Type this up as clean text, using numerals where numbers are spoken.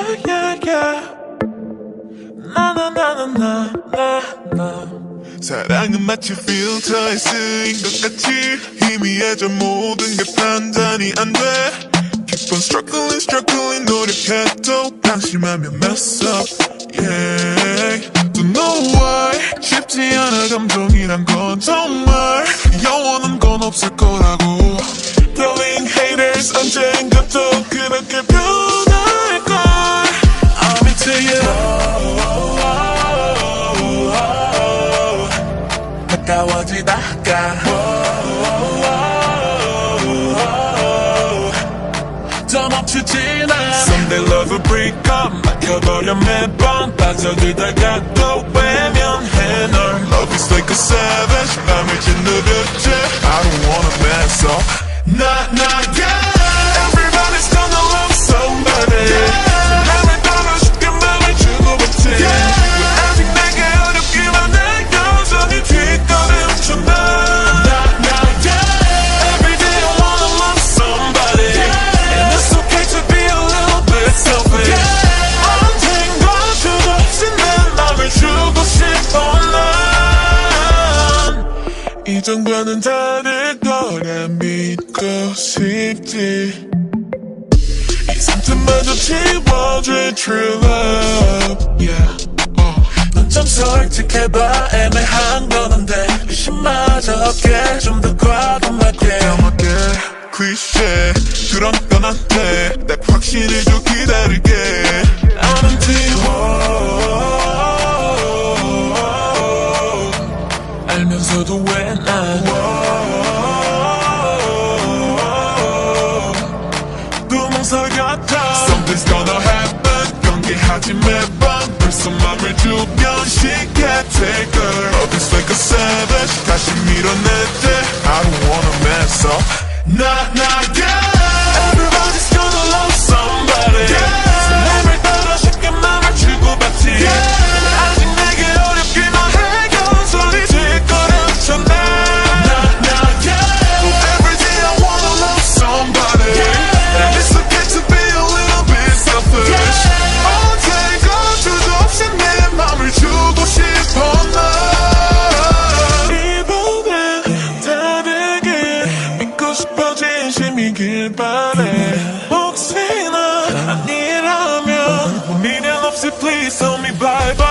사랑은 마치 필터에 쓰인 것 같이 희미해져 모든 게 판단이 안 돼. Keep on struggling 노력해도 방심하면 mess up. Yeah, don't know why 쉽지 않아 감정이란 건 정말 영원한 건 없을 거라고. Telling haters 언젠가 또 그렇게 변할걸. I'm into you. 가까워지다가 더 멈추지 마. Someday love will break up. 막혀버려 매번 빠져들다가 또 외면해 널. Love is like a savage 맘을 짓누르지. I don't wanna mess up. Not yeah. Everybody's gonna love somebody. 맘을 따라 쉽게 맘을 주고받지. 아직 내게 어렵기만 해. 여전히 뒷걸음 쳐 나. 이전과는 다를 거라 믿고 싶지. 이 상태마저 지워줄 true love. Yeah. 넌 좀 솔직해봐. 애매한 거는데 의심마저 없게 좀 더 과감하게. 클리셰 그런 건 안 돼. 딱 확신을 줘 기다릴게. I'm into you. 알면서도 왜 난 구멍설 같아. Something's gonna happen. 경계하지 매번 벌써 맘을 주변시켜. Take her. Love is like a savage. 다시 밀어내대. I don't wanna mess up. Not yeah. Everybody's gonna love somebody. So 맘을 따라 쉽게 맘을 주고받지. 아직 내게 어렵기만 해. 소리 뒷걸음 쳐 나. Every day I wanna love somebody. And it's okay to be a little bit selfish. 언제가 주저 없이 내 맘을 주고 싶어 나. 이번엔 다르게 믿고 싶어 진심이길 바래. 혹시나 아니라면 미련 없이 please tell me bye bye.